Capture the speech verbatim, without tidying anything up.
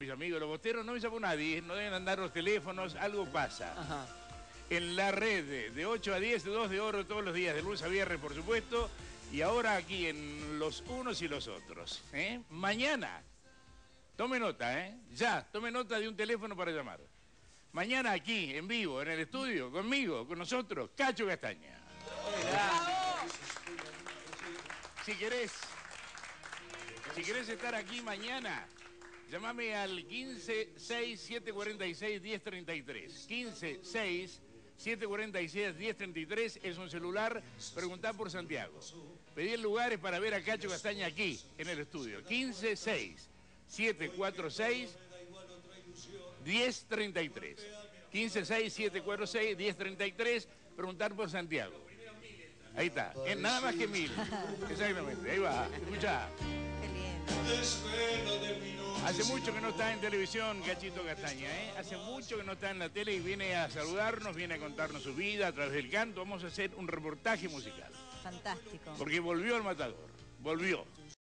Mis amigos, los bosteros no me llamó nadie, no deben andar los teléfonos, algo pasa. Ajá. En la red, de ocho a diez, dos de oro todos los días, de lunes a viernes, por supuesto, y ahora aquí en los unos y los otros. ¿eh? Mañana, tome nota, ¿eh? Ya, tome nota de un teléfono para llamar. Mañana aquí, en vivo, en el estudio, conmigo, con nosotros, Cacho Castaña. Si querés, si querés estar aquí mañana, llámame al quince seis siete cuarenta y seis diez treinta y tres. quince seis siete cuarenta y seis diez treinta y tres es un celular, preguntá por Santiago. Pedí lugares para ver a Cacho Castaña aquí, en el estudio. quince seis siete cuarenta y seis diez treinta y tres. quince seis siete cuarenta y seis diez treinta y tres, preguntar por Santiago. Ahí está, es nada más que mil. Exactamente, ahí va, escuchá. Hace mucho que no está en televisión Cachito Castaña, ¿eh? Hace mucho que no está en la tele y viene a saludarnos, viene a contarnos su vida a través del canto. Vamos a hacer un reportaje musical. Fantástico. Porque volvió al Matador, volvió.